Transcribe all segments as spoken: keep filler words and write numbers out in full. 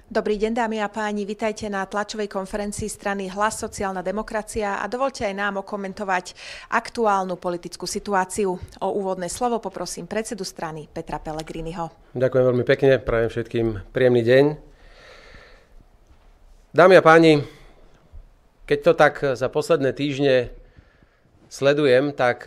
Dobrý deň, dámy a páni, vitajte na tlačovej konferencii strany Hlas sociálna demokracia a dovoľte aj nám okomentovať aktuálnu politickú situáciu. O úvodné slovo poprosím predsedu strany Petra Pellegriniho. Ďakujem veľmi pekne, prajem všetkým príjemný deň. Dámy a páni, keď to tak za posledné týždne sledujem, tak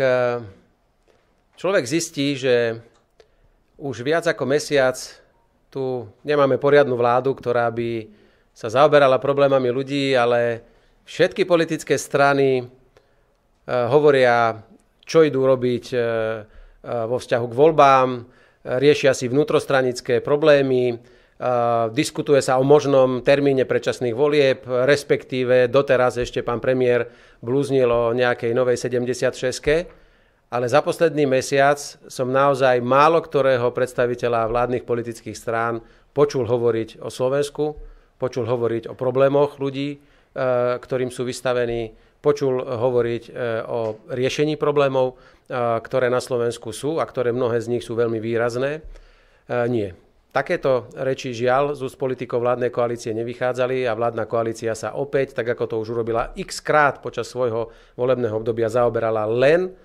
človek zistí, že už viac ako mesiac tu nemáme poriadnu vládu, ktorá by sa zaoberala problémami ľudí, ale všetky politické strany e, hovoria, čo idú robiť e, vo vzťahu k voľbám, e, riešia si vnútrostranické problémy, e, diskutuje sa o možnom termíne predčasných volieb, respektíve doteraz ešte pán premiér blúznil o nejakej novej sedemdesiatšesťke. Ale za posledný mesiac som naozaj málo ktorého predstaviteľa vládnych politických strán počul hovoriť o Slovensku, počul hovoriť o problémoch ľudí, ktorým sú vystavení, počul hovoriť o riešení problémov, ktoré na Slovensku sú a ktoré mnohé z nich sú veľmi výrazné. Nie. Takéto reči žiaľ z úst politikov vládnej koalície nevychádzali a vládna koalícia sa opäť, tak ako to už urobila x krát počas svojho volebného obdobia, zaoberala len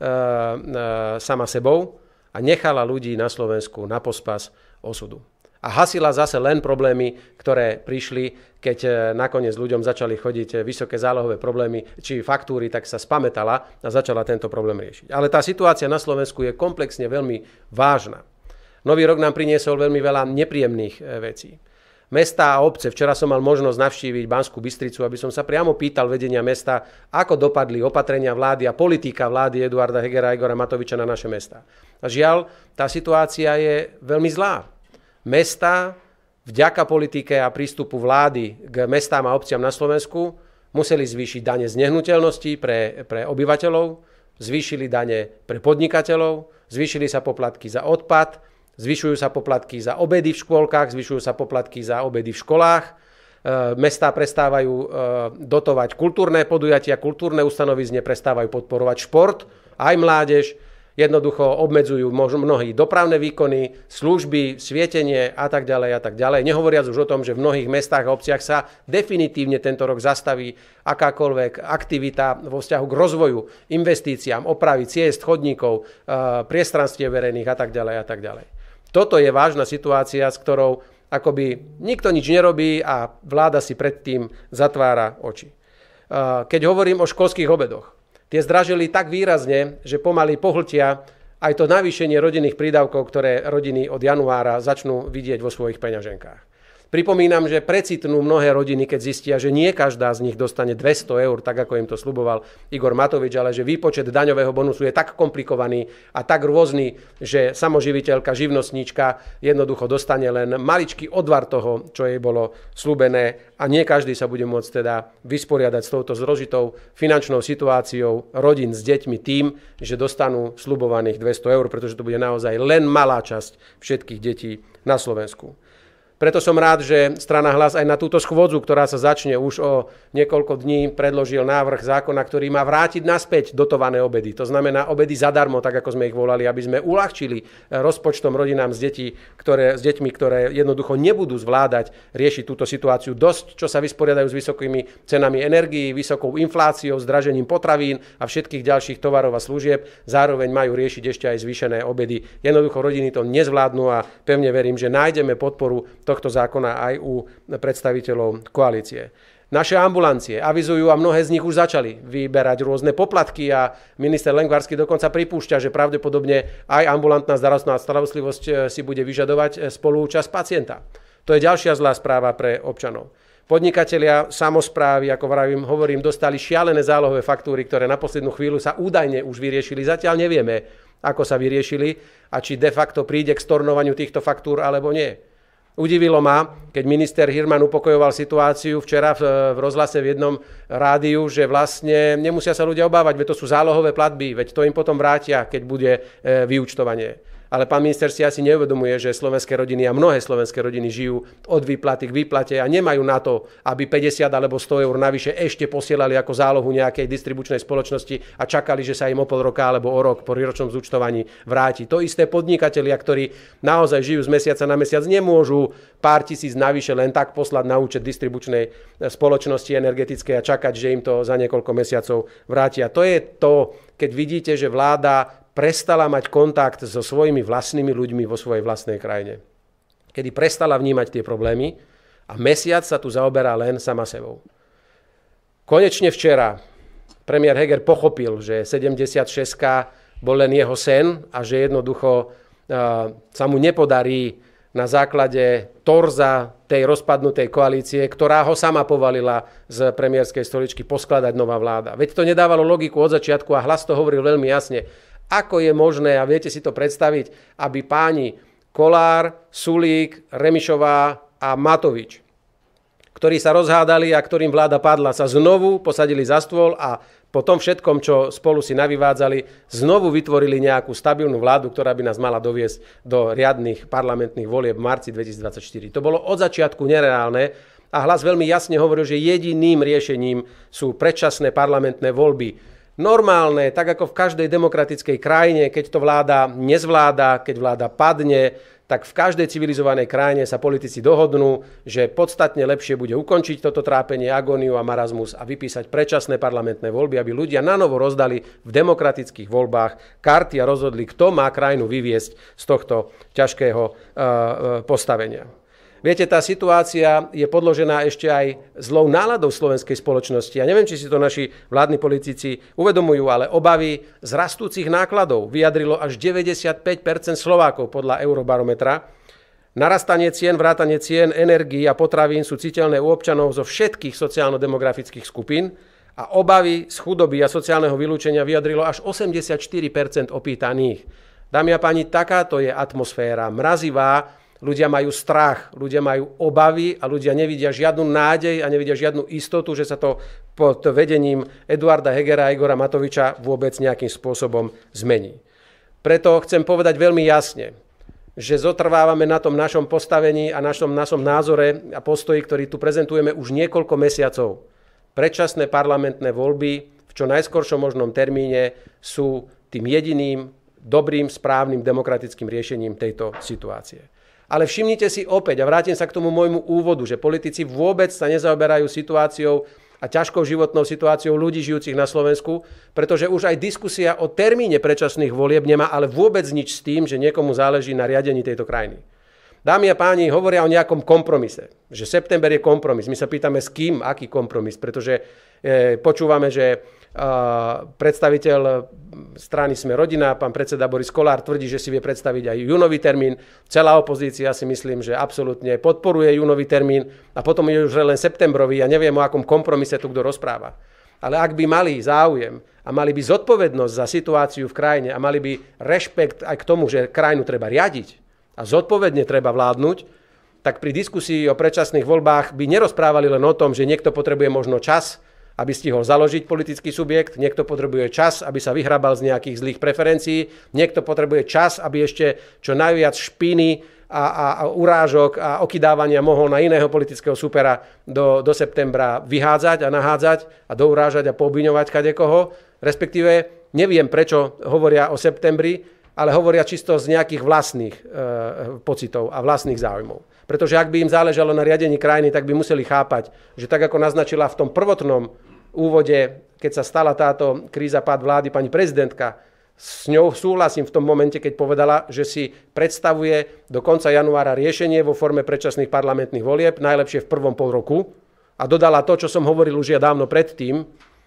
sama sebou a nechala ľudí na Slovensku na pospas osudu. A hasila zase len problémy, ktoré prišli, keď nakoniec ľuďom začali chodiť vysoké zálohové problémy či faktúry, tak sa spamätala a začala tento problém riešiť. Ale tá situácia na Slovensku je komplexne veľmi vážna. Nový rok nám priniesol veľmi veľa nepríjemných vecí. Mestá a obce, včera som mal možnosť navštíviť Banskú Bystricu, aby som sa priamo pýtal vedenia mesta, ako dopadli opatrenia vlády a politika vlády Eduarda Hegera a Igora Matoviča na naše mestá. A žiaľ, tá situácia je veľmi zlá. Mestá vďaka politike a prístupu vlády k mestám a obciam na Slovensku museli zvýšiť dane z nehnuteľností pre, pre obyvateľov, zvýšili dane pre podnikateľov, zvýšili sa poplatky za odpad, zvyšujú sa poplatky za obedy v škôlkach, zvyšujú sa poplatky za obedy v školách. E, mestá prestávajú e, dotovať kultúrne podujatia, kultúrne ustanovizne, prestávajú podporovať šport, aj mládež. Jednoducho obmedzujú mnohí dopravné výkony, služby, svietenie a tak ďalej a tak ďalej. Nehovoriac už o tom, že v mnohých mestách a obciach sa definitívne tento rok zastaví akákoľvek aktivita vo vzťahu k rozvoju, investíciám, opravy ciest, chodníkov, e, priestranstiev verejných a tak ďalej a tak ďalej. Toto je vážna situácia, s ktorou akoby nikto nič nerobí a vláda si predtým zatvára oči. Keď hovorím o školských obedoch, tie zdražili tak výrazne, že pomaly pohltia aj to navýšenie rodinných prídavkov, ktoré rodiny od januára začnú vidieť vo svojich peňaženkách. Pripomínam, že precitnú mnohé rodiny, keď zistia, že nie každá z nich dostane dvesto eur, tak ako im to sľuboval Igor Matovič, ale že výpočet daňového bonusu je tak komplikovaný a tak rôzny, že samoživiteľka, živnostníčka jednoducho dostane len maličký odvar toho, čo jej bolo sľubené a nie každý sa bude môcť teda vysporiadať s touto zložitou finančnou situáciou rodín s deťmi tým, že dostanú sľubovaných dvesto eur, pretože to bude naozaj len malá časť všetkých detí na Slovensku. Preto som rád, že strana Hlas aj na túto schôdzu, ktorá sa začne už o niekoľko dní, predložil návrh zákona, ktorý má vrátiť naspäť dotované obedy. To znamená obedy zadarmo, tak ako sme ich volali, aby sme uľahčili rozpočtom rodinám s, detí, ktoré, s deťmi, ktoré jednoducho nebudú zvládať riešiť túto situáciu dosť, čo sa vysporiadajú s vysokými cenami energií, vysokou infláciou, zdražením potravín a všetkých ďalších tovarov a služieb. Zároveň majú riešiť ešte aj zvýšené obedy. Jednoducho rodiny to nezvládnu a pevne verím, že nájdeme podporu tohto zákona aj u predstaviteľov koalície. Naše ambulancie avizujú a mnohé z nich už začali vyberať rôzne poplatky a minister Lengvarský dokonca pripúšťa, že pravdepodobne aj ambulantná zdravotná starostlivosť si bude vyžadovať spoluúčasť pacienta. To je ďalšia zlá správa pre občanov. Podnikatelia, samosprávy, ako vravím, hovorím, dostali šialené zálohové faktúry, ktoré na poslednú chvíľu sa údajne už vyriešili. Zatiaľ nevieme, ako sa vyriešili a či de facto príde k stornovaniu týchto faktúr alebo nie. Udivilo ma, keď minister Hirman upokojoval situáciu včera v, v rozhlase v jednom rádiu, že vlastne nemusia sa ľudia obávať, veď to sú zálohové platby, veď to im potom vrátia, keď bude e, vyúčtovanie. ale pán minister si asi neuvedomuje, že slovenské rodiny a mnohé slovenské rodiny žijú od výplaty k výplate a nemajú na to, aby päťdesiat alebo sto eur navyše ešte posielali ako zálohu nejakej distribučnej spoločnosti a čakali, že sa im o pol roka alebo o rok po výročnom zúčtovaní vráti. To isté podnikatelia, ktorí naozaj žijú z mesiaca na mesiac, nemôžu pár tisíc navyše len tak poslať na účet distribučnej spoločnosti energetickej a čakať, že im to za niekoľko mesiacov vrátia. To je to, keď vidíte, že vláda prestala mať kontakt so svojimi vlastnými ľuďmi vo svojej vlastnej krajine. Kedy prestala vnímať tie problémy a mesiac sa tu zaoberá len sama sebou. Konečne včera premiér Heger pochopil, že sedemdesiatšesť bol len jeho sen a že jednoducho uh, sa mu nepodarí na základe torza tej rozpadnutej koalície, ktorá ho sama povalila z premiérskej stoličky, poskladať nová vláda. Veď to nedávalo logiku od začiatku a Hlas to hovoril veľmi jasne. Ako je možné, a viete si to predstaviť, aby páni Kollár, Sulík, Remišová a Matovič, ktorí sa rozhádali a ktorým vláda padla, sa znovu posadili za stôl a po tom všetkom, čo spolu si navyvádzali, znovu vytvorili nejakú stabilnú vládu, ktorá by nás mala doviesť do riadnych parlamentných volieb v marci dvetisícdvadsaťštyri. To bolo od začiatku nereálne a Hlas veľmi jasne hovoril, že jediným riešením sú predčasné parlamentné voľby. Normálne, tak ako v každej demokratickej krajine, keď to vláda nezvláda, keď vláda padne, tak v každej civilizovanej krajine sa politici dohodnú, že podstatne lepšie bude ukončiť toto trápenie, agóniu a marazmus a vypísať predčasné parlamentné voľby, aby ľudia nanovo rozdali v demokratických voľbách karty a rozhodli, kto má krajinu vyviesť z tohto ťažkého uh, postavenia. Viete, tá situácia je podložená ešte aj zlou náladou slovenskej spoločnosti. Ja neviem, či si to naši vládni politici uvedomujú, ale obavy z rastúcich nákladov vyjadrilo až deväťdesiatpäť percent Slovákov podľa Eurobarometra. Narastanie cien, vrátanie cien, energií a potravín sú citeľné u občanov zo všetkých sociálno-demografických skupín a obavy z chudoby a sociálneho vylúčenia vyjadrilo až osemdesiatštyri percent opýtaných. Dámy a páni, takáto je atmosféra mrazivá. Ľudia majú strach, ľudia majú obavy a ľudia nevidia žiadnu nádej a nevidia žiadnu istotu, že sa to pod vedením Eduarda Hegera a Igora Matoviča vôbec nejakým spôsobom zmení. Preto chcem povedať veľmi jasne, že zotrvávame na tom našom postavení a našom, našom názore a postoji, ktorý tu prezentujeme už niekoľko mesiacov. Predčasné parlamentné voľby v čo najskoršom možnom termíne sú tým jediným dobrým, správnym, demokratickým riešením tejto situácie. Ale všimnite si opäť, a vrátim sa k tomu môjmu úvodu, že politici vôbec sa nezaoberajú situáciou a ťažkou životnou situáciou ľudí žijúcich na Slovensku, pretože už aj diskusia o termíne predčasných volieb nemá ale vôbec nič s tým, že niekomu záleží na riadení tejto krajiny. Dámy a páni, hovoria o nejakom kompromise, že september je kompromis. My sa pýtame, s kým, aký kompromis, pretože e, počúvame, že predstaviteľ strany Sme rodina, pán predseda Boris Kollár, tvrdí, že si vie predstaviť aj júnový termín. Celá opozícia si myslím, že absolútne podporuje júnový termín a potom je už len septembrový. Ja neviem, o akom kompromise tu kto rozpráva. Ale ak by mali záujem a mali by zodpovednosť za situáciu v krajine a mali by rešpekt aj k tomu, že krajinu treba riadiť a zodpovedne treba vládnuť, tak pri diskusii o predčasných voľbách by nerozprávali len o tom, že niekto potrebuje možno čas, aby stihol založiť politický subjekt, niekto potrebuje čas, aby sa vyhrabal z nejakých zlých preferencií, niekto potrebuje čas, aby ešte čo najviac špíny a, a, a urážok a okydávania mohol na iného politického supera do, do septembra vyhádzať a nahádzať a dourážať a poobviňovať kadekoho. Respektíve neviem, prečo hovoria o septembri, ale hovoria čisto z nejakých vlastných e, pocitov a vlastných záujmov. Pretože ak by im záležalo na riadení krajiny, tak by museli chápať, že tak ako naznačila v tom prvotnom úvode, keď sa stala táto kríza, pád vlády, pani prezidentka, s ňou súhlasím v tom momente, keď povedala, že si predstavuje do konca januára riešenie vo forme predčasných parlamentných volieb, najlepšie v prvom pol roku, a dodala to, čo som hovoril už ja dávno predtým.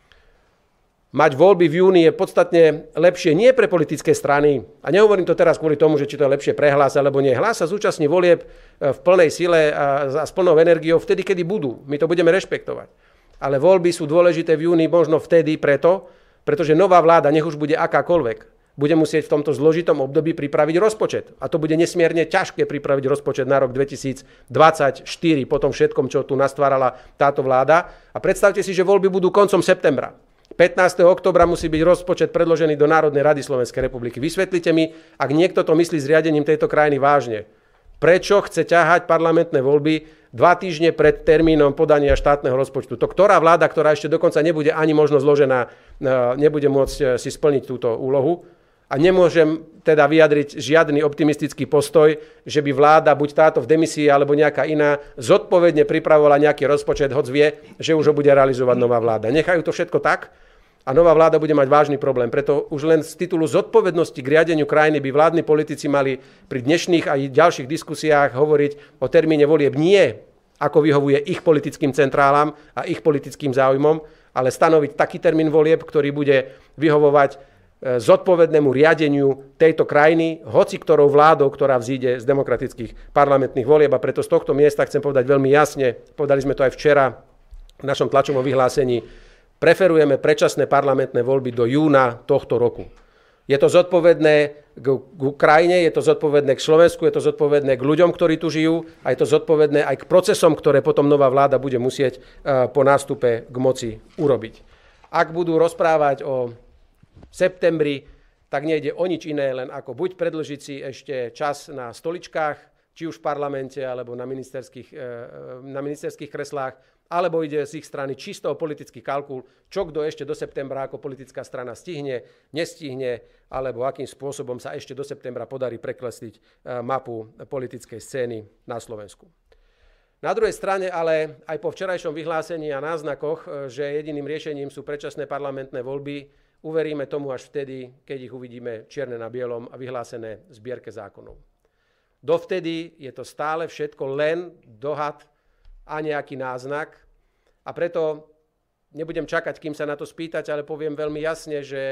Mať voľby v júni je podstatne lepšie nie pre politické strany. A nehovorím to teraz kvôli tomu, že či to je lepšie pre Hlas alebo nie. Hlas sa zúčastní volieb v plnej sile a s plnou energiou vtedy, kedy budú. My to budeme rešpektovať. Ale voľby sú dôležité v júni možno vtedy preto, pretože nová vláda, nech už bude akákoľvek, bude musieť v tomto zložitom období pripraviť rozpočet. A to bude nesmierne ťažké pripraviť rozpočet na rok dvetisícdvadsaťštyri po tom všetkom, čo tu nastvárala táto vláda. A predstavte si, že voľby budú koncom septembra. pätnásteho októbra musí byť rozpočet predložený do Národnej rady Slovenskej republiky. Vysvetlite mi, ak niekto to myslí s riadením tejto krajiny vážne. Prečo chce ťahať parlamentné voľby dva týždne pred termínom podania štátneho rozpočtu? To ktorá vláda, ktorá ešte dokonca nebude ani možno zložená, nebude môcť si splniť túto úlohu? A nemôžem teda vyjadriť žiadny optimistický postoj, že by vláda, buď táto v demisii, alebo nejaká iná, zodpovedne pripravovala nejaký rozpočet, hoď vie, že už ho bude realizovať nová vláda. Nechajú to všetko tak a nová vláda bude mať vážny problém. Preto už len z titulu zodpovednosti k riadeniu krajiny by vládni politici mali pri dnešných a ďalších diskusiách hovoriť o termíne volieb nie ako vyhovuje ich politickým centrálam a ich politickým záujmom, ale stanoviť taký termín volieb, ktorý bude vyhovovať zodpovednému riadeniu tejto krajiny, hoci ktorou vládou, ktorá vzíde z demokratických parlamentných volieb. A preto z tohto miesta chcem povedať veľmi jasne, povedali sme to aj včera v našom tlačovom vyhlásení, preferujeme predčasné parlamentné voľby do júna tohto roku. Je to zodpovedné k, k krajine, je to zodpovedné k Slovensku, je to zodpovedné k ľuďom, ktorí tu žijú a je to zodpovedné aj k procesom, ktoré potom nová vláda bude musieť po nástupe k moci urobiť. Ak budú rozprávať o v septembri, tak nejde o nič iné, len ako buď predĺžiť si ešte čas na stoličkách, či už v parlamente, alebo na ministerských, na ministerských kreslách, alebo ide z ich strany čisto o politický kalkul, čo kto ešte do septembra ako politická strana stihne, nestihne, alebo akým spôsobom sa ešte do septembra podarí preklesliť mapu politickej scény na Slovensku. Na druhej strane ale aj po včerajšom vyhlásení a náznakoch, že jediným riešením sú predčasné parlamentné voľby, uveríme tomu až vtedy, keď ich uvidíme čierne na bielom a vyhlásené v zbierke zákonov. Dovtedy je to stále všetko len dohad a nejaký náznak a preto nebudem čakať, kým sa na to spýtať, ale poviem veľmi jasne, že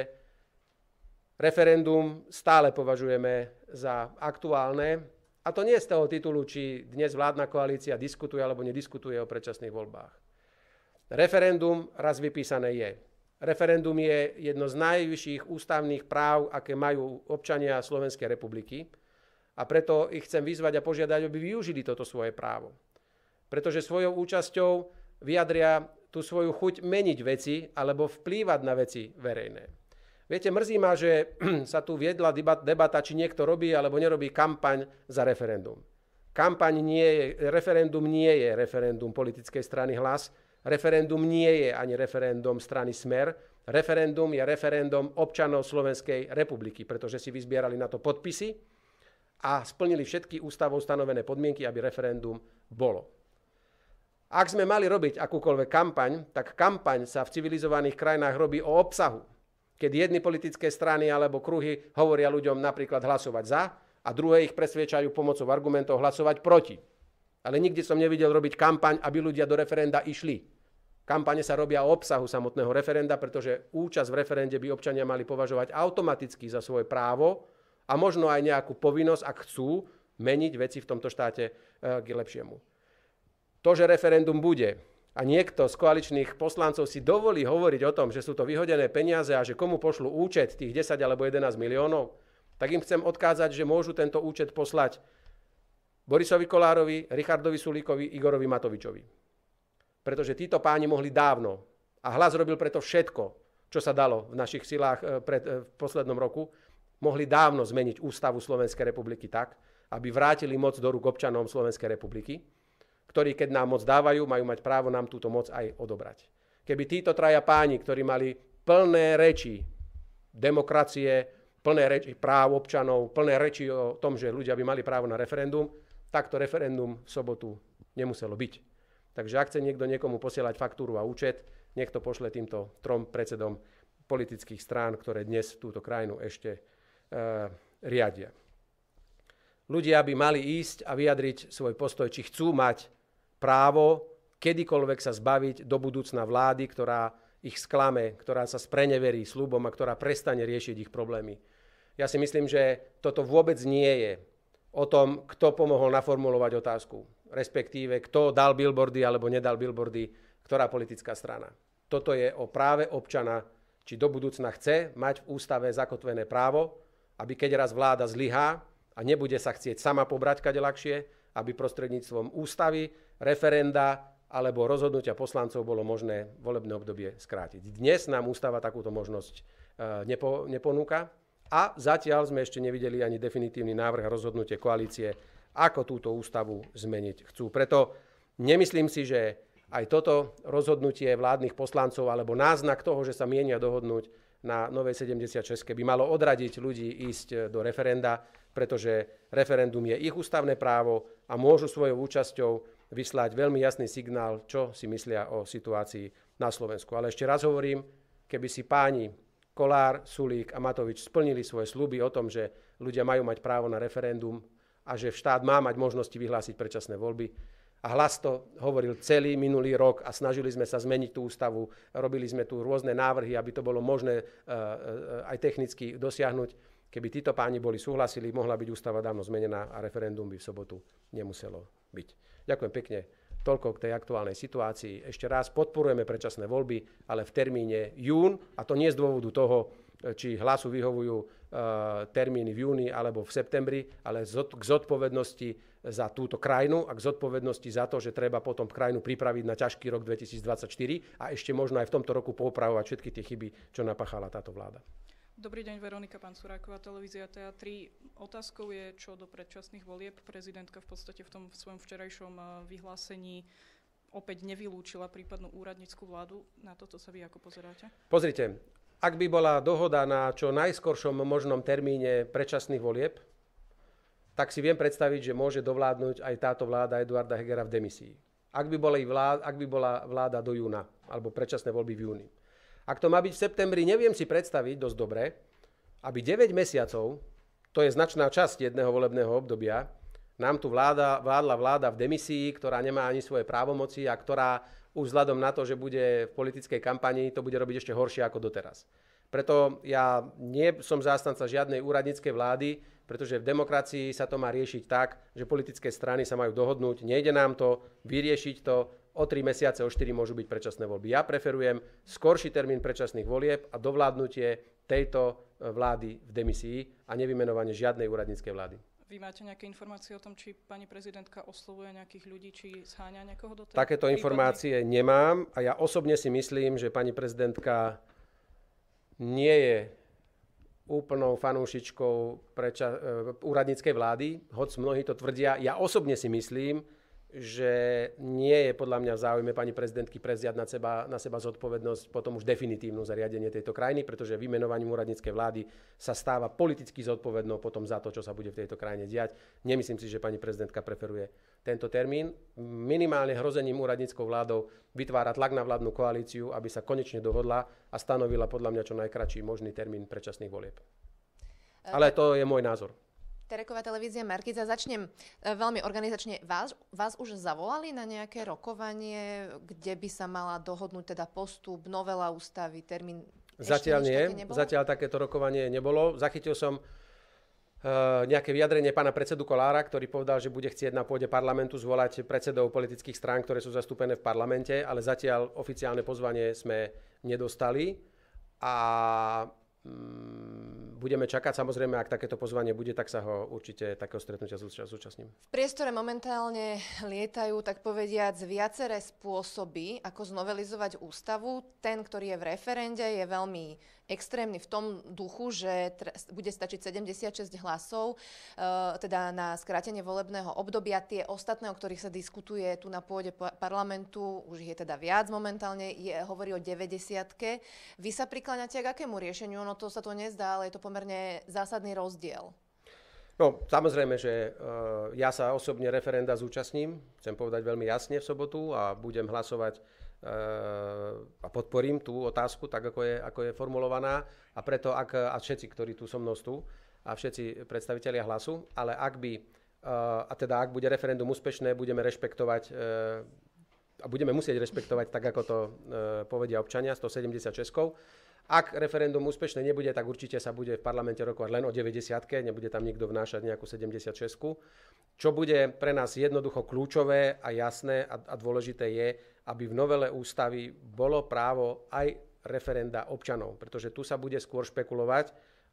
referendum stále považujeme za aktuálne a to nie z toho titulu, či dnes vládna koalícia diskutuje alebo nediskutuje o predčasných voľbách. Referendum raz vypísané je. Referendum je jedno z najvyšších ústavných práv, aké majú občania Slovenskej republiky a preto ich chcem vyzvať a požiadať, aby využili toto svoje právo. Pretože svojou účasťou vyjadria tú svoju chuť meniť veci alebo vplývať na veci verejné. Viete, mrzí ma, že sa tu viedla debata, či niekto robí alebo nerobí kampaň za referendum. Kampaň nie je, referendum nie je referendum politickej strany Hlas, referendum nie je ani referendum strany Smer, referendum je referendum občanov Slovenskej republiky, pretože si vyzbierali na to podpisy a splnili všetky ústavou stanovené podmienky, aby referendum bolo. Ak sme mali robiť akúkoľvek kampaň, tak kampaň sa v civilizovaných krajinách robí o obsahu, keď jedny politické strany alebo kruhy hovoria ľuďom napríklad hlasovať za a druhé ich presviečajú pomocou argumentov hlasovať proti. Ale nikdy som nevidel robiť kampaň, aby ľudia do referenda išli. Kampane sa robia o obsahu samotného referenda, pretože účasť v referende by občania mali považovať automaticky za svoje právo a možno aj nejakú povinnosť, ak chcú meniť veci v tomto štáte k lepšiemu. To, že referendum bude a niekto z koaličných poslancov si dovolí hovoriť o tom, že sú to vyhodené peniaze a že komu pošlu účet tých desať alebo jedenásť miliónov, tak im chcem odkázať, že môžu tento účet poslať Borisovi Kollárovi, Richardovi Sulíkovi, Igorovi Matovičovi. Pretože títo páni mohli dávno, a Hlas robil preto všetko, čo sa dalo v našich silách pred, v poslednom roku, mohli dávno zmeniť ústavu Slovenskej republiky tak, aby vrátili moc do rúk občanom Slovenskej republiky, ktorí, keď nám moc dávajú, majú mať právo nám túto moc aj odobrať. Keby títo traja páni, ktorí mali plné reči demokracie, plné reči práv občanov, plné reči o tom, že ľudia by mali právo na referendum, tak to referendum v sobotu nemuselo byť. Takže ak chce niekto niekomu posielať faktúru a účet, nech to pošle týmto trom predsedom politických strán, ktoré dnes túto krajinu ešte e, riadia. Ľudia by mali ísť a vyjadriť svoj postoj, či chcú mať právo kedykoľvek sa zbaviť do budúcna vlády, ktorá ich sklame, ktorá sa spreneverí sľubom a ktorá prestane riešiť ich problémy. Ja si myslím, že toto vôbec nie je o tom, kto pomohol naformulovať otázku, respektíve kto dal billboardy alebo nedal billboardy, ktorá politická strana. Toto je o práve občana, či do budúcna chce mať v ústave zakotvené právo, aby keď raz vláda zlyhá a nebude sa chcieť sama pobrať kade ľahšie, aby prostredníctvom ústavy, referenda alebo rozhodnutia poslancov bolo možné volebné obdobie skrátiť. Dnes nám ústava takúto možnosť nepo, neponúka a zatiaľ sme ešte nevideli ani definitívny návrh a rozhodnutie koalície, ako túto ústavu zmeniť chcú. Preto nemyslím si, že aj toto rozhodnutie vládnych poslancov alebo náznak toho, že sa mienia dohodnúť na novej sedemdesiatšesť by malo odradiť ľudí ísť do referenda, pretože referendum je ich ústavné právo a môžu svojou účasťou vyslať veľmi jasný signál, čo si myslia o situácii na Slovensku. Ale ešte raz hovorím, keby si páni Kollár, Sulík a Matovič splnili svoje sľuby o tom, že ľudia majú mať právo na referendum a že štát má mať možnosti vyhlásiť predčasné voľby. A Hlas to hovoril celý minulý rok a snažili sme sa zmeniť tú ústavu, robili sme tu rôzne návrhy, aby to bolo možné aj technicky dosiahnuť. Keby títo páni boli súhlasili, mohla byť ústava dávno zmenená a referendum by v sobotu nemuselo byť. Ďakujem pekne. Toľko k tej aktuálnej situácii. Ešte raz podporujeme predčasné voľby, ale v termíne jún, a to nie z dôvodu toho, či Hlasu vyhovujú e, termíny v júni alebo v septembri, ale zod, k zodpovednosti za túto krajinu a k zodpovednosti za to, že treba potom krajinu pripraviť na ťažký rok dvetisícdvadsaťštyri a ešte možno aj v tomto roku poupravovať všetky tie chyby, čo napáchala táto vláda. Dobrý deň, Veronika Pancuráková, televízia té á tri. Otázkou je, čo do predčasných volieb. Prezidentka v podstate v tom v svojom včerajšom vyhlásení opäť nevylúčila prípadnú úradnícku vládu. Na toto sa vy ako pozeráte? Pozrite, ak by bola dohoda na čo najskoršom možnom termíne predčasných volieb, tak si viem predstaviť, že môže dovládnuť aj táto vláda Eduarda Hegera v demisii. Ak by bola vláda, ak by bola vláda do júna, alebo predčasné voľby v júni. Ak to má byť v septembri, neviem si predstaviť dosť dobre, aby deväť mesiacov, to je značná časť jedného volebného obdobia, nám tu vláda, vládla vláda v demisii, ktorá nemá ani svoje právomoci a ktorá už vzhľadom na to, že bude v politickej kampanii, to bude robiť ešte horšie ako doteraz. Preto ja nie som zástanca žiadnej úradníckej vlády, pretože v demokracii sa to má riešiť tak, že politické strany sa majú dohodnúť, nejde nám to, vyriešiť to, o tri mesiace, o štyri môžu byť predčasné voľby. Ja preferujem skorší termín predčasných volieb a dovládnutie tejto vlády v demisii a nevymenovanie žiadnej úradníckej vlády. Vy máte nejaké informácie o tom, či pani prezidentka oslovuje nejakých ľudí, či zháňa niekoho do tej? Takéto informácie nemám a ja osobne si myslím, že pani prezidentka nie je úplnou fanúšičkou preča- úradníckej vlády, hoď mnohí to tvrdia. Ja osobne si myslím, že nie je podľa mňa v záujme pani prezidentky prevziať na seba, na seba zodpovednosť potom už definitívnu za riadenie tejto krajiny, pretože vymenovaním úradníckej vlády sa stáva politicky zodpovednou potom za to, čo sa bude v tejto krajine diať. Nemyslím si, že pani prezidentka preferuje tento termín. Minimálne hrozením úradníckou vládou vytvára tlak na vládnu koalíciu, aby sa konečne dohodla a stanovila podľa mňa čo najkratší možný termín predčasných volieb. Ale to je môj názor. Tereková televízia Markíza. Začnem veľmi organizačne. Vás, vás už zavolali na nejaké rokovanie, kde by sa mala dohodnúť teda postup, novela ústavy, termín? Zatiaľ nie. Zatiaľ takéto rokovanie nebolo. Zachytil som uh, nejaké vyjadrenie pána predsedu Kollára, ktorý povedal, že bude chcieť na pôde parlamentu zvolať predsedov politických strán, ktoré sú zastúpené v parlamente, ale zatiaľ oficiálne pozvanie sme nedostali. A budeme čakať, samozrejme, ak takéto pozvanie bude, tak sa ho určite takého stretnutia zúčastním. V priestore momentálne lietajú, tak povediac, viaceré spôsoby, ako znovelizovať ústavu. Ten, ktorý je v referende, je veľmi extrémny v tom duchu, že bude stačiť sedemdesiatšesť hlasov, teda na skrátenie volebného obdobia. Tie ostatné, o ktorých sa diskutuje tu na pôde parlamentu, už je teda viac momentálne, je, hovorí o deväťdesiatke. Vy sa prikláňate k akému riešeniu? No to sa to nezdá, ale je to pomerne zásadný rozdiel. No, samozrejme, že uh, ja sa osobne referenda zúčastním, chcem povedať veľmi jasne v sobotu a budem hlasovať uh, a podporím tú otázku, tak ako je, ako je formulovaná a preto, ak, a všetci, ktorí tu so mnou sú a všetci predstavitelia Hlasu, ale ak by, uh, a teda ak bude referendum úspešné, budeme rešpektovať uh, a budeme musieť rešpektovať tak, ako to uh, povedia občania, sto sedemdesiatšesť. Ak referendum úspešné nebude, tak určite sa bude v parlamente rokovať len o deväťdesiatke, nebude tam nikto vnášať nejakú sedemdesiatšesť. Čo bude pre nás jednoducho kľúčové a jasné a, a dôležité je, aby v novele ústavy bolo právo aj referenda občanov, pretože tu sa bude skôr špekulovať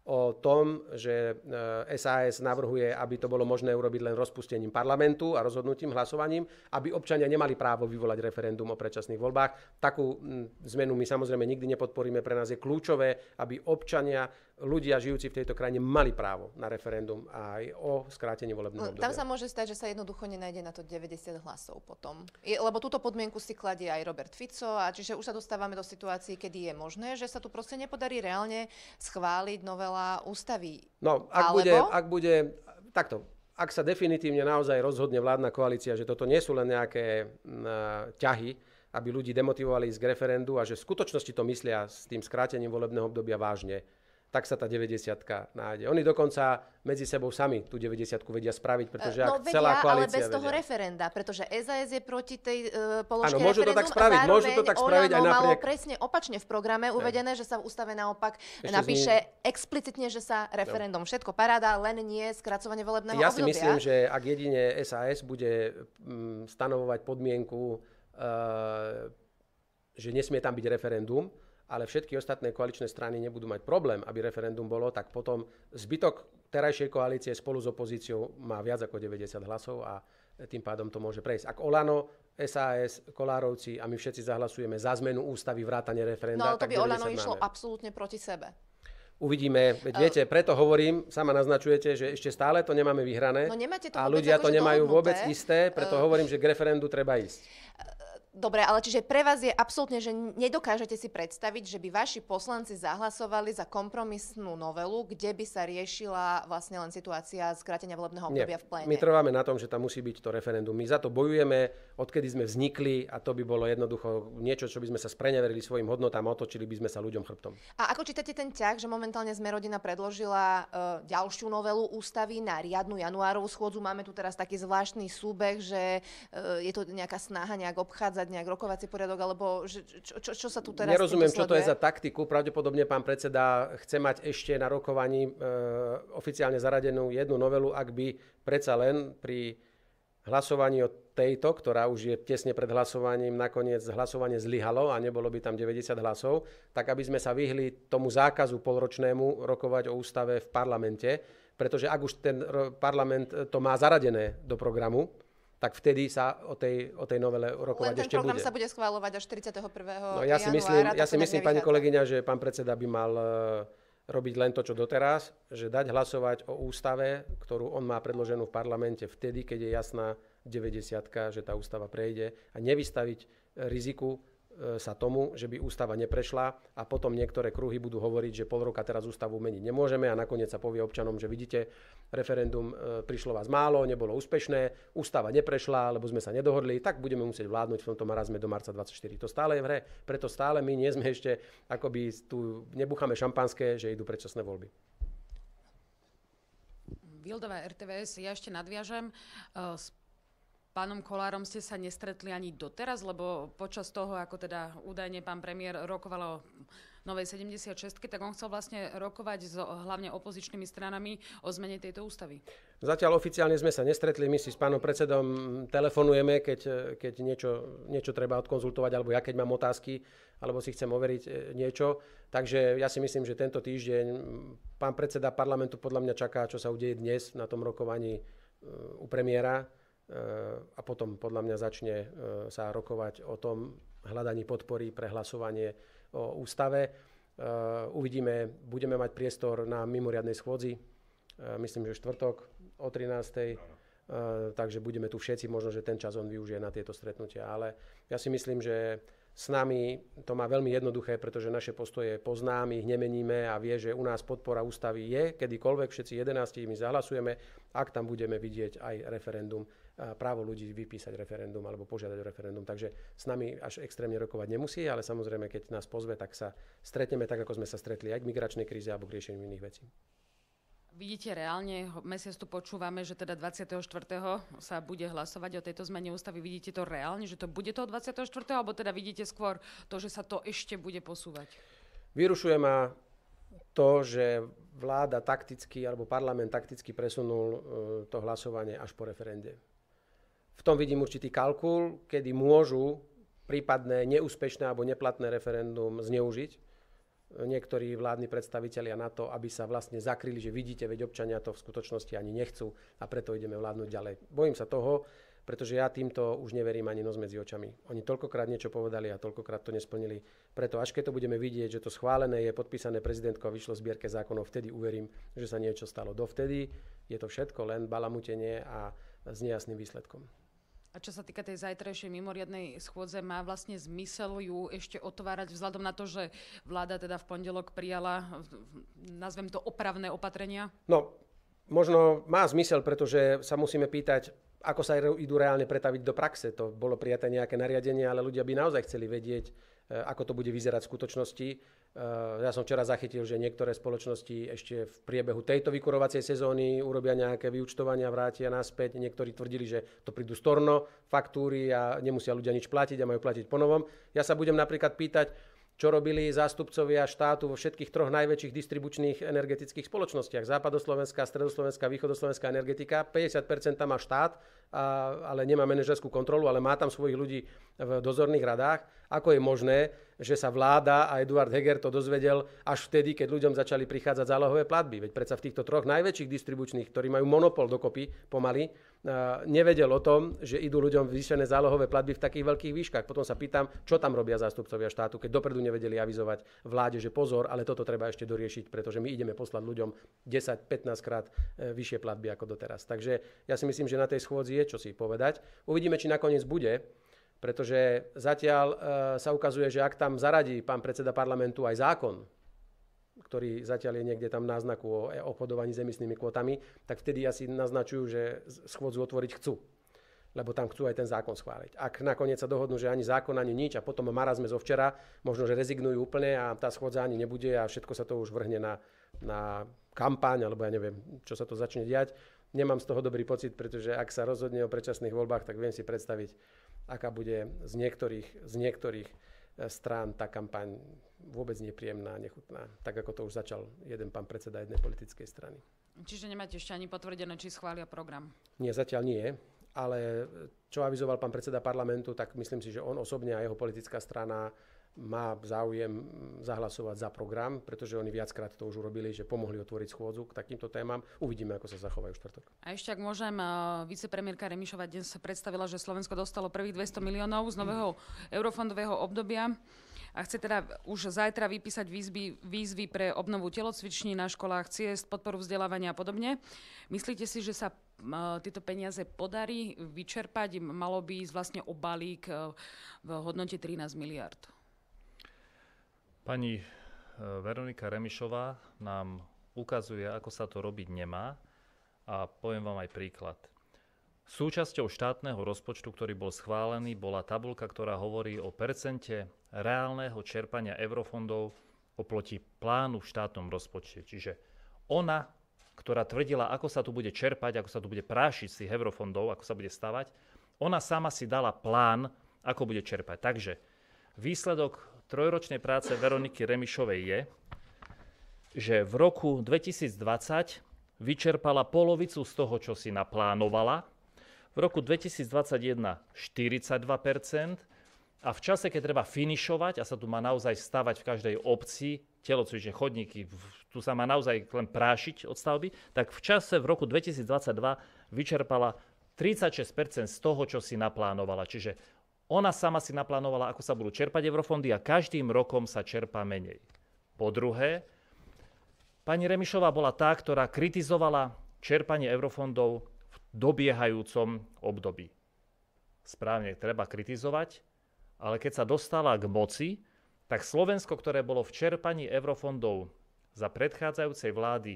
o tom, že es a es navrhuje, aby to bolo možné urobiť len rozpustením parlamentu a rozhodnutím, hlasovaním, aby občania nemali právo vyvolať referendum o predčasných voľbách. Takú zmenu my samozrejme nikdy nepodporíme. Pre nás je kľúčové, aby občania, ľudia žijúci v tejto krajine mali právo na referendum aj o skrátení volebného obdobia. Tam sa môže stať, že sa jednoducho nenájde na to deväťdesiat hlasov potom. Je, lebo túto podmienku si kladie aj Robert Fico, a čiže už sa dostávame do situácií, kedy je možné, že sa tu proste nepodarí reálne schváliť novela ústavy. No, ak Alebo... bude, ak bude, takto, ak sa definitívne naozaj rozhodne vládna koalícia, že toto nie sú len nejaké uh, ťahy, aby ľudí demotivovali ísť k referendu a že v skutočnosti to myslia s tým skrátením volebného obdobia vážne, tak sa tá deväťdesiatka nájde. Oni dokonca medzi sebou sami tú deväťdesiatku vedia spraviť, pretože no, ak vedia, celá koalícia ale bez vedia. toho referenda, pretože es a es je proti tej uh, položke Áno, môžu referendum. to tak spraviť, môžu to tak spraviť aj napriek... malo presne opačne v programe uvedené, že sa v ústave naopak Ešte napíše zní... explicitne, že sa referendum. No. Všetko paráda, len nie skracovanie volebného ja obdobia. Ja si myslím, že ak jedine es a es bude um, stanovovať podmienku, uh, že nesmie tam byť referendum, ale všetky ostatné koaličné strany nebudú mať problém, aby referendum bolo, tak potom zbytok terajšej koalície spolu s opozíciou má viac ako deväťdesiat hlasov a tým pádom to môže prejsť. Ak Olano, es a es, Kolárovci a my všetci zahlasujeme za zmenu ústavy vrátane referenda, no, ale to tak by Olano máme. išlo absolútne proti sebe. Uvidíme. Veď viete, preto hovorím, sama naznačujete, že ešte stále to nemáme vyhrané no, nemáte to a vôbec ľudia to akože nemajú dohodnuté. vôbec isté, preto uh... hovorím, že k referendu treba ísť. Dobre, ale čiže pre vás je absolútne, že nedokážete si predstaviť, že by vaši poslanci zahlasovali za kompromisnú novelu, kde by sa riešila vlastne len situácia skrátenia volebného obdobia v pléne. My trváme na tom, že tam musí byť to referendum. My za to bojujeme, odkedy sme vznikli a to by bolo jednoducho niečo, čo by sme sa spreneverili svojim hodnotám a otočili by sme sa ľuďom chrbtom. A ako čítate ten ťah, že momentálne Sme rodina predložila uh, ďalšiu novelu ústavy na riadnu januárovú schôdzu. Máme tu teraz taký zvláštny súbeh, že uh, je to nejaká snaha nejak obchádzať nejak rokovací poriadok, alebo že, čo, čo, čo sa tu teraz Nerozumiem, čo to je sleduje? za taktiku. Pravdepodobne pán predseda chce mať ešte na rokovaní e, oficiálne zaradenú jednu novelu, ak by predsa len pri hlasovaní o tejto, ktorá už je tesne pred hlasovaním, nakoniec hlasovanie zlyhalo a nebolo by tam deväťdesiat hlasov, tak aby sme sa vyhli tomu zákazu polročnému rokovať o ústave v parlamente, pretože ak už ten parlament to má zaradené do programu, tak vtedy sa o tej, o tej novele rokovať ešte bude. Len ten program sa bude schváľovať až tridsiateho prvého No, ja si myslím, januára. ja si myslím pani kolegyňa, že pán predseda by mal uh, robiť len to, čo doteraz, že dať hlasovať o ústave, ktorú on má predloženú v parlamente vtedy, keď je jasná deväťdesiatka, že tá ústava prejde a nevystaviť riziku sa tomu, že by ústava neprešla a potom niektoré kruhy budú hovoriť, že pol roka teraz ústavu meniť nemôžeme a nakoniec sa povie občanom, že vidíte, referendum prišlo vás málo, nebolo úspešné, ústava neprešla, lebo sme sa nedohodli, tak budeme musieť vládnuť v tomto marazme do marca dvadsaťštyri. To stále je v hre, preto stále my nie sme ešte, akoby tu nebucháme šampanské, že idú predčasné voľby. Vildová er té vé es, ja ešte nadviažem. S pánom Kolárom ste sa nestretli ani doteraz, lebo počas toho, ako teda údajne pán premiér rokoval o novej sedemdesiatšestke, tak on chcel vlastne rokovať s hlavne opozičnými stranami o zmene tejto ústavy. Zatiaľ oficiálne sme sa nestretli, my si s pánom predsedom telefonujeme, keď, keď niečo, niečo treba odkonzultovať, alebo ja keď mám otázky, alebo si chcem overiť niečo. Takže ja si myslím, že tento týždeň pán predseda parlamentu podľa mňa čaká, čo sa udeje dnes na tom rokovaní u premiéra. A potom podľa mňa začne sa rokovať o tom hľadaní podpory pre hlasovanie o ústave. Uvidíme, budeme mať priestor na mimoriadnej schôdzi, myslím, že štvrtok o trinástej. Takže budeme tu všetci, možno, že ten čas on využije na tieto stretnutia. Ale ja si myslím, že s nami to má veľmi jednoduché, pretože naše postoje pozná, my ich nemeníme a vie, že u nás podpora ústavy je, kedykoľvek všetci jedenácti my zahlasujeme, ak tam budeme vidieť aj referendum, právo ľudí vypísať referendum alebo požiadať o referendum. Takže s nami až extrémne rokovať nemusí, ale samozrejme, keď nás pozve, tak sa stretneme tak, ako sme sa stretli aj k migračnej kríze alebo k riešeniu iných vecí. Vidíte reálne, mesiac tu počúvame, že teda dvadsiateho štvrtého sa bude hlasovať o tejto zmene ústavy. Vidíte to reálne, že to bude toho dvadsiateho štvrtého alebo teda vidíte skôr to, že sa to ešte bude posúvať? Vyrušuje ma to, že vláda takticky alebo parlament takticky presunul to hlasovanie až po referende. V tom vidím určitý kalkul, kedy môžu prípadné neúspešné alebo neplatné referendum zneužiť niektorí vládni predstavitelia na to, aby sa vlastne zakryli, že vidíte, veď občania to v skutočnosti ani nechcú a preto ideme vládnuť ďalej. Bojím sa toho, pretože ja týmto už neverím ani nos medzi očami. Oni toľkokrát niečo povedali a toľkokrát to nesplnili. Preto až keď to budeme vidieť, že to schválené je, podpísané prezidentkou a vyšlo v zbierke zákonov, vtedy uverím, že sa niečo stalo. Dovtedy je to všetko len balamutenie a s nejasným výsledkom. A čo sa týka tej zajtrajšej mimoriadnej schôdze, má vlastne zmysel ju ešte otvárať vzhľadom na to, že vláda teda v pondelok prijala, nazvem to, opravné opatrenia? No, možno má zmysel, pretože sa musíme pýtať, ako sa idú reálne pretaviť do praxe. To bolo prijaté nejaké nariadenie, ale ľudia by naozaj chceli vedieť, ako to bude vyzerať v skutočnosti. Ja som včera zachytil, že niektoré spoločnosti ešte v priebehu tejto vykurovacej sezóny urobia nejaké vyúčtovania, vrátia naspäť. Niektorí tvrdili, že to prídu storno faktúry a nemusia ľudia nič platiť a majú platiť po novom. Ja sa budem napríklad pýtať, čo robili zástupcovia štátu vo všetkých troch najväčších distribučných energetických spoločnostiach. Západoslovenská, stredoslovenská, východoslovenská energetika. päťdesiat percent tam má štát, a, ale nemá manažerskú kontrolu, ale má tam svojich ľudí v dozorných radách. Ako je možné, že sa vláda a Eduard Heger to dozvedel až vtedy, keď ľuďom začali prichádzať zálohové platby? Veď predsa v týchto troch najväčších distribučných, ktorí majú monopol dokopy pomaly, nevedel o tom, že idú ľuďom zvýšené zálohové platby v takých veľkých výškach. Potom sa pýtam, čo tam robia zástupcovia štátu, keď dopredu nevedeli avizovať vláde, že pozor, ale toto treba ešte doriešiť, pretože my ideme poslať ľuďom desať pätnásť krát vyššie platby ako doteraz. Takže ja si myslím, že na tej schôdzi je čo si povedať. Uvidíme, či nakoniec bude, pretože zatiaľ sa ukazuje, že ak tam zaradí pán predseda parlamentu aj zákon, ktorý zatiaľ je niekde tam náznaku o obchodovaní s emisnými kvótami, tak vtedy asi naznačujú, že schôdzu otvoriť chcú. Lebo tam chcú aj ten zákon schváliť. Ak nakoniec sa dohodnú, že ani zákon, ani nič a potom marazme zo včera, možno, že rezignujú úplne a tá schôdza ani nebude a všetko sa to už vrhne na, na kampaň, alebo ja neviem, čo sa to začne diať. Nemám z toho dobrý pocit, pretože ak sa rozhodne o predčasných voľbách, tak viem si predstaviť, aká bude z niektorých, z niektorých strán tá kampaň vôbec nepríjemná, nechutná. Tak ako to už začal jeden pán predseda jednej politickej strany. Čiže nemáte ešte ani potvrdené, či schvália program? Nie, zatiaľ nie. Ale čo avizoval pán predseda parlamentu, tak myslím si, že on osobne a jeho politická strana má záujem zahlasovať za program, pretože oni viackrát to už urobili, že pomohli otvoriť schôdzu k takýmto témam. Uvidíme, ako sa zachovajú štvrtok. A ešte, ak môžem, vicepremiérka Remišová dnes predstavila, že Slovensko dostalo prvých dvesto miliónov z nového eurofondového obdobia a chce teda už zajtra vypísať výzvy, výzvy pre obnovu telocviční na školách, ciest, podporu vzdelávania a podobne. Myslíte si, že sa tieto peniaze podarí vyčerpať? Malo by ísť vlastne o balík v hodnote trinásť miliárd. Pani Veronika Remišová nám ukazuje, ako sa to robiť nemá a poviem vám aj príklad. Súčasťou štátneho rozpočtu, ktorý bol schválený, bola tabuľka, ktorá hovorí o percente reálneho čerpania eurofondov oproti plánu v štátnom rozpočte. Čiže ona, ktorá tvrdila, ako sa tu bude čerpať, ako sa tu bude prášiť z tých eurofondov, ako sa bude stavať, ona sama si dala plán, ako bude čerpať. Takže výsledok trojročnej práce Veroniky Remišovej je, že v roku dvetisícdvadsať vyčerpala polovicu z toho, čo si naplánovala, v roku dvetisícdvadsaťjeden štyridsaťdva percent a v čase, keď treba finišovať a sa tu má naozaj stavať v každej obci, telocvične chodníky, tu sa má naozaj len prášiť od stavby, tak v čase v roku dvetisícdvadsaťdva vyčerpala tridsaťšesť percent z toho, čo si naplánovala. Čiže ona sama si naplánovala, ako sa budú čerpať eurofondy a každým rokom sa čerpá menej. Po druhé, pani Remišová bola tá, ktorá kritizovala čerpanie eurofondov v dobiehajúcom období. Správne, treba kritizovať, ale keď sa dostala k moci, tak Slovensko, ktoré bolo v čerpaní eurofondov za predchádzajúcej vlády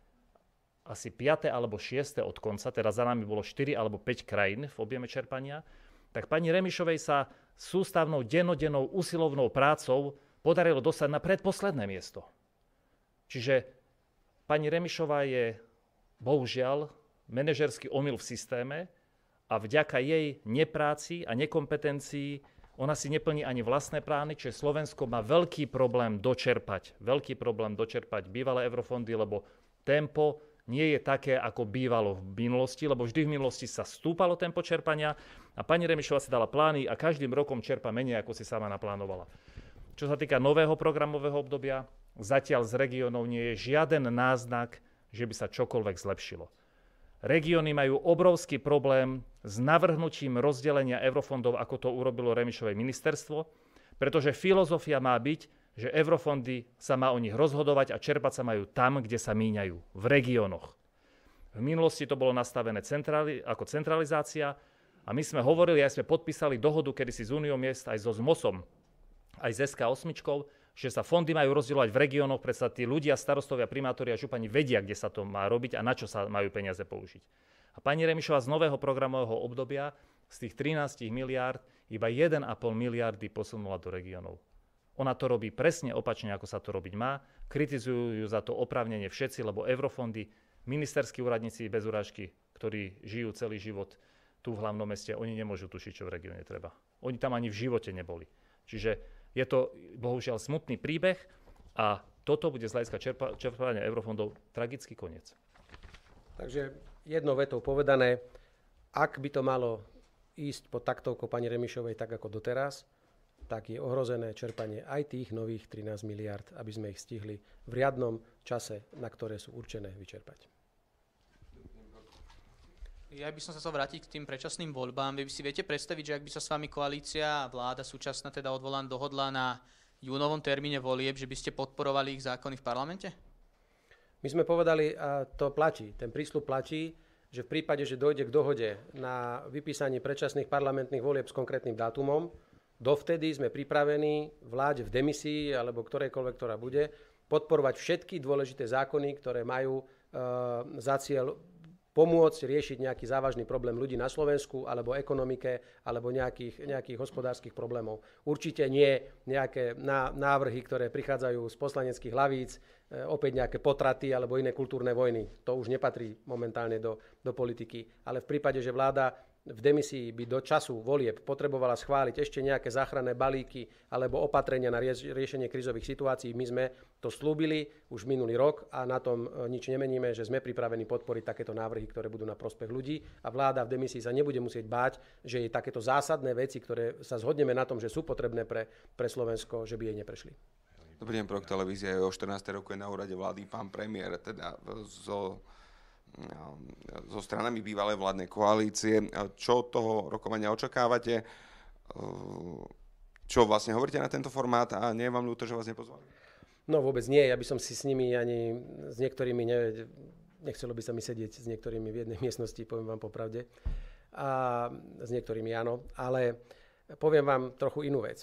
asi piate alebo šieste od konca, teda za nami bolo štyri alebo päť krajín v objeme čerpania, tak pani Remišovej sa sústavnou dennodennou usilovnou prácou podarilo dostať na predposledné miesto. Čiže pani Remišová je bohužiaľ manažerský omyl v systéme a vďaka jej nepráci a nekompetencii ona si neplní ani vlastné plány, čiže Slovensko má veľký problém dočerpať, veľký problém dočerpať bývalé eurofondy, lebo tempo nie je také, ako bývalo v minulosti, lebo vždy v minulosti sa stúpalo tempo čerpania a pani Remišová si dala plány a každým rokom čerpa menej, ako si sama naplánovala. Čo sa týka nového programového obdobia, zatiaľ z regiónov nie je žiaden náznak, že by sa čokoľvek zlepšilo. Regióny majú obrovský problém s navrhnutím rozdelenia eurofondov, ako to urobilo Remišové ministerstvo, pretože filozofia má byť, že eurofondy sa má o nich rozhodovať a čerpať sa majú tam, kde sa míňajú, v regiónoch. V minulosti to bolo nastavené centrali- ako centralizácia a my sme hovorili, aj sme podpísali dohodu kedysi s Úniou miest, aj so zmosom, aj s es ká osem, že sa fondy majú rozdielovať v regiónoch, predsa tí ľudia, starostovia, primátori a župani vedia, kde sa to má robiť a na čo sa majú peniaze použiť. A pani Remišová z nového programového obdobia z tých trinásť miliárd iba jeden a pol miliardy posunula do regiónov. Ona to robí presne opačne, ako sa to robiť má. Kritizujú ju za to oprávnene všetci, lebo eurofondy, ministerskí úradníci bez urážky, ktorí žijú celý život tu v hlavnom meste, oni nemôžu tušiť, čo v regióne treba. Oni tam ani v živote neboli. Čiže je to bohužiaľ smutný príbeh a toto bude z hľadiska čerpa- čerpania eurofondov tragický koniec. Takže jednou vetou povedané, ak by to malo ísť pod taktovkou pani Remišovej tak ako doteraz, tak je ohrozené čerpanie aj tých nových trinásť miliárd, aby sme ich stihli v riadnom čase, na ktoré sú určené vyčerpať. Ja by som sa chcel vrátiť k tým predčasným voľbám. Vy si viete predstaviť, že ak by sa s vami koalícia a vláda súčasná teda odvolaná dohodla na júnovom termíne volieb, že by ste podporovali ich zákony v parlamente? My sme povedali, a to platí, ten prísľub platí, že v prípade, že dojde k dohode na vypísanie predčasných parlamentných volieb s konkrétnym dátumom, dovtedy sme pripravení vláde v demisii alebo ktorejkoľvek, ktorá bude, podporovať všetky dôležité zákony, ktoré majú e, za cieľ pomôcť riešiť nejaký závažný problém ľudí na Slovensku, alebo ekonomike, alebo nejakých, nejakých hospodárskych problémov. Určite nie nejaké návrhy, ktoré prichádzajú z poslaneckých hlavíc, e, opäť nejaké potraty alebo iné kultúrne vojny. To už nepatrí momentálne do, do politiky. Ale v prípade, že vláda v demisii by do času volieb potrebovala schváliť ešte nejaké záchranné balíky alebo opatrenia na rieš- riešenie krízových situácií, my sme to slúbili už minulý rok a na tom nič nemeníme, že sme pripravení podporiť takéto návrhy, ktoré budú na prospech ľudí a vláda v demisii sa nebude musieť báť, že jej takéto zásadné veci, ktoré sa zhodneme na tom, že sú potrebné pre, pre Slovensko, že by jej neprešli. Dobrý deň, Projekt Televízia je o štrnásteho roku je na úrade vlády pán premiér, teda zo so stranami bývalej vládnej koalície. Čo od toho rokovania očakávate? Čo vlastne hovoríte na tento formát a nie je vám ľúto, že vás nepozvali? No vôbec nie, ja by som si s nimi ani s niektorými, ne, nechcelo by sa mi sedieť s niektorými v jednej miestnosti, poviem vám popravde, a s niektorými áno, ale poviem vám trochu inú vec.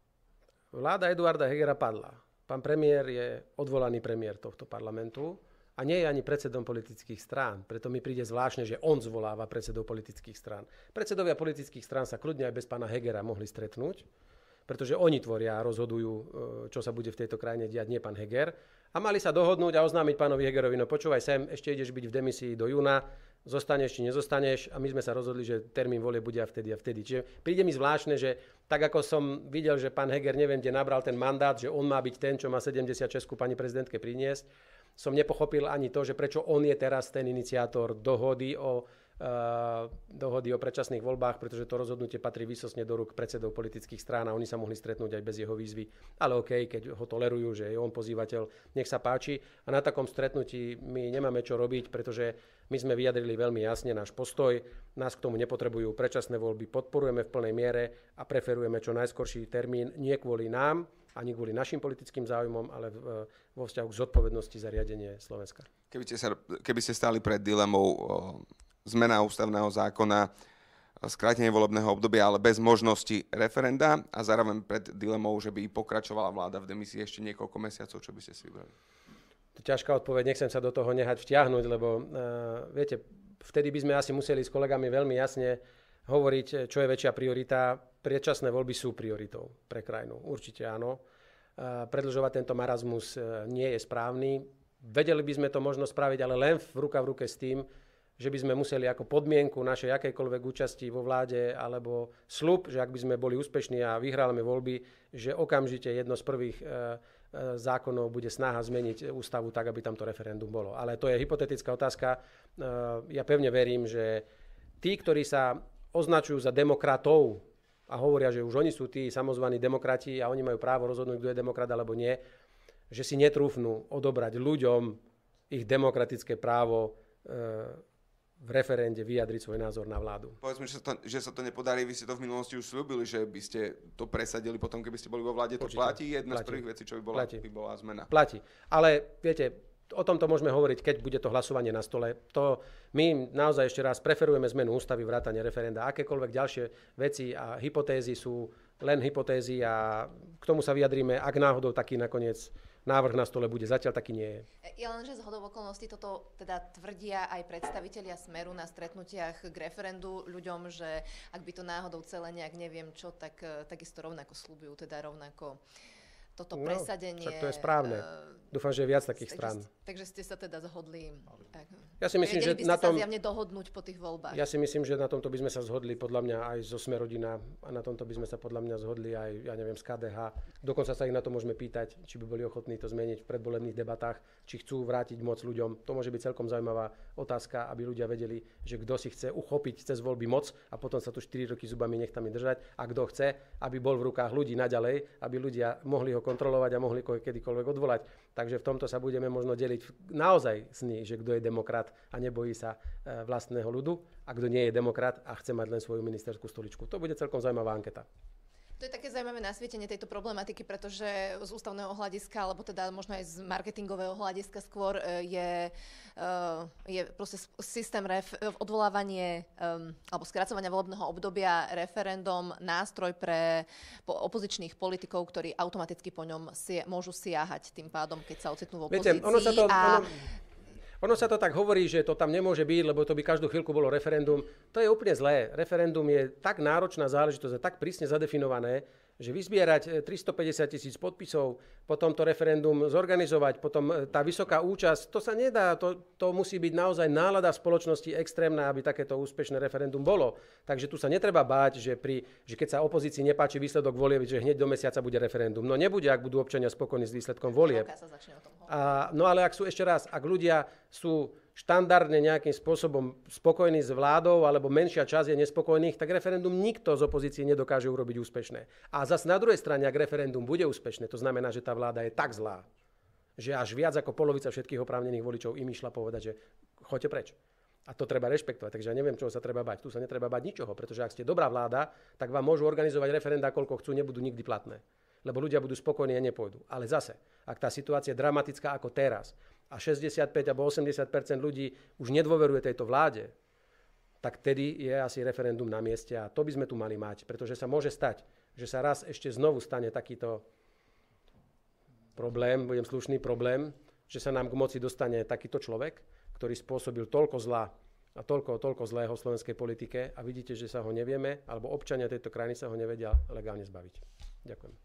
Vláda Eduarda Hegera padla. Pán premiér je odvolaný premiér tohto parlamentu, a nie je ani predsedom politických strán. Preto mi príde zvláštne, že on zvoláva predsedov politických strán. Predsedovia politických strán sa kľudne aj bez pána Hegera mohli stretnúť, pretože oni tvoria a rozhodujú, čo sa bude v tejto krajine diať, nie pán Heger. A mali sa dohodnúť a oznámiť pánovi Hegerovi, no počúvaj sem, ešte ideš byť v demisii do júna, zostaneš či nezostaneš a my sme sa rozhodli, že termín volie bude a vtedy a vtedy. Čiže príde mi zvláštne, že tak ako som videl, že pán Heger neviem, kde nabral ten mandát, že on má byť ten, čo má sedemdesiatšesť pani prezidentke priniesť, som nepochopil ani to, že prečo on je teraz ten iniciátor dohody o, uh, dohody o predčasných voľbách, pretože to rozhodnutie patrí výsostne do rúk predsedov politických strán a oni sa mohli stretnúť aj bez jeho výzvy. Ale okej, okay, keď ho tolerujú, že je on pozývateľ, nech sa páči. A na takom stretnutí my nemáme čo robiť, pretože my sme vyjadrili veľmi jasne náš postoj. Nás k tomu nepotrebujú predčasné voľby, podporujeme v plnej miere a preferujeme čo najskorší termín, nie kvôli nám, ani kvôli našim politickým záujmom, ale vo vzťahu k zodpovednosti za riadenie Slovenska. Keby ste, sa, keby ste stáli pred dilemou o, zmena ústavného zákona, skrátenie volebného obdobia, ale bez možnosti referenda a zároveň pred dilemou, že by pokračovala vláda v demisii ešte niekoľko mesiacov, čo by ste si vybrali? To je ťažká odpoveď, nechcem sa do toho nehať vtiahnuť, lebo uh, viete, vtedy by sme asi museli s kolegami veľmi jasne hovoriť, čo je väčšia priorita. Predčasné voľby sú prioritou pre krajinu. Určite áno. Predĺžovať tento marazmus nie je správny. Vedeli by sme to možno spraviť, ale len v ruka v ruke s tým, že by sme museli ako podmienku našej akejkoľvek účasti vo vláde alebo sľub, že ak by sme boli úspešní a vyhrávame voľby, že okamžite jedno z prvých zákonov bude snaha zmeniť ústavu tak, aby tam to referendum bolo. Ale to je hypotetická otázka. Ja pevne verím, že tí, ktorí sa označujú za demokratov a hovoria, že už oni sú tí samozvaní demokrati a oni majú právo rozhodnúť, kto je demokrat alebo nie, že si netrúfnú odobrať ľuďom ich demokratické právo e, v referende vyjadriť svoj názor na vládu. Povedzme, že sa, to, že sa to nepodarí, vy ste to v minulosti už slúbili, že by ste to presadili potom, keby ste boli vo vláde. To Určite. Platí? Jedna Platí. z prvých vecí, čo by bola, Platí. by bola zmena. Platí. Ale viete, o tomto môžeme hovoriť, keď bude to hlasovanie na stole. To my naozaj ešte raz preferujeme zmenu ústavy, vrátane referenda. Akékoľvek ďalšie veci a hypotézy sú len hypotézy a k tomu sa vyjadríme, ak náhodou taký nakoniec návrh na stole bude. Zatiaľ taký nie je. Ja len, že zhodou okolností toto teda tvrdia aj predstavitelia Smeru na stretnutiach k referendu ľuďom, že ak by to náhodou celé nejak neviem čo, tak takisto rovnako sľubujú, teda rovnako toto No, presadenie. však to je správne. Uh, Dúfam, že je viac takých takže, strán. Takže ste sa teda zhodli. Tak, Ja si myslím, že by ste na tom... sa zjavne dohodnúť po tých voľbách. Ja si myslím, že na tomto by sme sa zhodli podľa mňa aj zo Smerodina a na tomto by sme sa podľa mňa zhodli aj, ja neviem, z ká dé há. Dokonca sa ich na to môžeme pýtať, či by boli ochotní to zmeniť v predvolebných debatách, či chcú vrátiť moc ľuďom. To môže byť celkom zaujímavá otázka, aby ľudia vedeli, že kto si chce uchopiť cez voľby moc a potom sa tu štyri roky zubami nechtami držať a kto chce, aby bol v rukách ľudí naďalej, aby ľudia mohli ho kontrolovať a mohli ho kedykoľvek odvolať. Takže v tomto sa budeme možno deliť naozaj sny, že kto je demokrat a nebojí sa vlastného ľudu a kto nie je demokrat a chce mať len svoju ministerskú stoličku. To bude celkom zaujímavá anketa. To je také zaujímavé nasvietenie tejto problematiky, pretože z ústavného hľadiska, alebo teda možno aj z marketingového hľadiska skôr je, je proste systém ref, odvolávanie um, alebo skracovania volebného obdobia referendum nástroj pre opozičných politikov, ktorí automaticky po ňom si, môžu siahať tým pádom, keď sa ocitnú v opozícii. Viete, ono sa to... A... Ono... Ono sa to tak hovorí, že to tam nemôže byť, lebo to by každú chvíľku bolo referendum. To je úplne zlé. Referendum je tak náročná záležitosť a tak prísne zadefinované, že vyzbierať tristopäťdesiat tisíc podpisov, potom to referendum zorganizovať, potom tá vysoká účasť, to sa nedá, to, to musí byť naozaj nálada v spoločnosti extrémna, aby takéto úspešné referendum bolo. Takže tu sa netreba báť, že, pri, že keď sa opozícii nepáči výsledok volieb, že hneď do mesiaca bude referendum. No nebude, ak budú občania spokojní s výsledkom volieb. A, no ale ak sú ešte raz, ak ľudia sú štandardne nejakým spôsobom spokojní s vládou alebo menšia časť je nespokojných, tak referendum nikto z opozície nedokáže urobiť úspešné. A zase na druhej strane, ak referendum bude úspešné, to znamená, že tá vláda je tak zlá, že až viac ako polovica všetkých oprávnených voličov im išla povedať, že choďte preč. A to treba rešpektovať, takže ja neviem, čoho sa treba bať. Tu sa netreba bať ničoho, pretože ak ste dobrá vláda, tak vám môžu organizovať referenda, koľko chcú, nebudú nikdy platné. Lebo ľudia budú spokojní a nepôjdu. Ale zase, ak tá situácia je dramatická ako teraz a šesťdesiatpäť alebo osemdesiat percent ľudí už nedôveruje tejto vláde, tak tedy je asi referendum na mieste a to by sme tu mali mať, pretože sa môže stať, že sa raz ešte znovu stane takýto problém, budem slušný problém, že sa nám k moci dostane takýto človek, ktorý spôsobil toľko zla a toľko, toľko zlého v slovenskej politike a vidíte, že sa ho nevieme, alebo občania tejto krajiny sa ho nevedia legálne zbaviť. Ďakujem.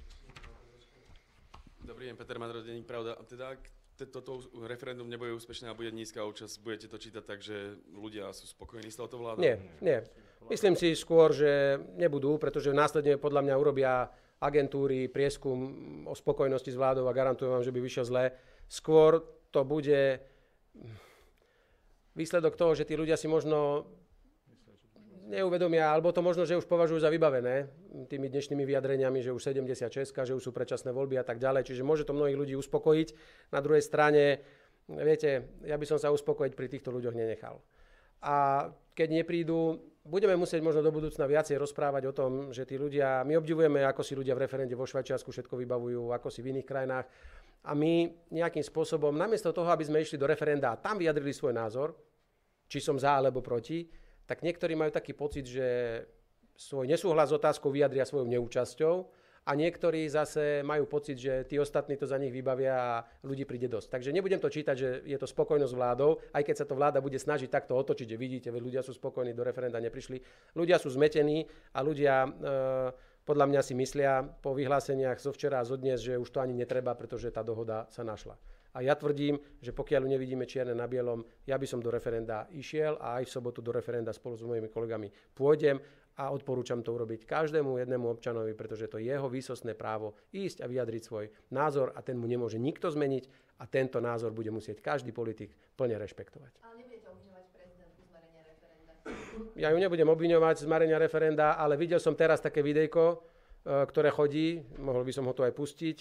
Dobrý deň, Peter Madro, denník Pravda. Teda, ak toto referendum nebude úspešné a bude nízka účasť, budete to čítať tak, že ľudia sú spokojní s touto vládou? Nie, nie. Myslím si skôr, že nebudú, pretože následne podľa mňa urobia agentúry prieskum o spokojnosti s vládou a garantujem vám, že by vyšiel zle. Skôr to bude výsledok toho, že tí ľudia si možno neuvedomia, alebo to možno, že už považujú za vybavené tými dnešnými vyjadreniami, že už sedemdesiatšesť, že už sú predčasné voľby a tak ďalej. Čiže môže to mnohých ľudí uspokojiť. Na druhej strane, viete, ja by som sa uspokojiť pri týchto ľuďoch nenechal. A keď neprídu, budeme musieť možno do budúcna viacej rozprávať o tom, že tí ľudia, my obdivujeme, ako si ľudia v referende vo Švajčiarsku všetko vybavujú, ako si v iných krajinách. A my nejakým spôsobom, namiesto toho, aby sme išli do referenda a tam vyjadrili svoj názor, či som za alebo proti, tak niektorí majú taký pocit, že svoj nesúhlas s otázkou vyjadria svojou neúčasťou a niektorí zase majú pocit, že tí ostatní to za nich vybavia a ľudí príde dosť. Takže nebudem to čítať, že je to spokojnosť vládou, aj keď sa to vláda bude snažiť takto otočiť, že vidíte, veď ľudia sú spokojní, do referenda neprišli. Ľudia sú zmetení a ľudia e, podľa mňa si myslia po vyhláseniach zo včera a zo dnes, že už to ani netreba, pretože tá dohoda sa našla. A ja tvrdím, že pokiaľ nevidíme čierne na bielom, ja by som do referenda išiel a aj v sobotu do referenda spolu s mojimi kolegami pôjdem a odporúčam to urobiť každému jednému občanovi, pretože to je jeho výsostné právo ísť a vyjadriť svoj názor a ten mu nemôže nikto zmeniť a tento názor bude musieť každý politik plne rešpektovať. Ale nebudete obviňovať prezidentku z marenia referenda? Ja ju nebudem obviňovať z marenia referenda, ale videl som teraz také videjko, ktoré chodí, mohol by som ho tu aj pustiť,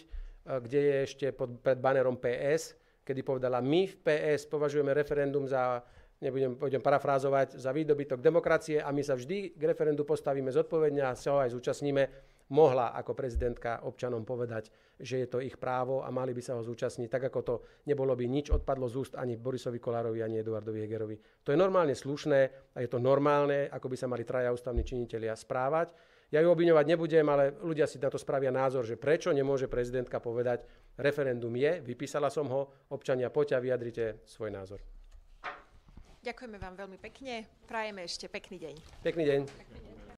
kde je ešte pod, pred banerom pé es, kedy povedala, my v pé es považujeme referendum za, nebudem budem parafrázovať, za výdobytok demokracie a my sa vždy k referendu postavíme zodpovedne a sa ho aj zúčastníme, mohla ako prezidentka občanom povedať, že je to ich právo a mali by sa ho zúčastniť, tak ako to nebolo by nič odpadlo z úst ani Borisovi Kollárovi, ani Eduardovi Hegerovi. To je normálne slušné a je to normálne, ako by sa mali traja ústavní činitelia správať. Ja ju obviňovať nebudem, ale ľudia si na to spravia názor, že prečo nemôže prezidentka povedať, referendum je, vypísala som ho, občania, poďte a vyjadrite svoj názor. Ďakujeme vám veľmi pekne, prajeme ešte pekný deň. Pekný deň.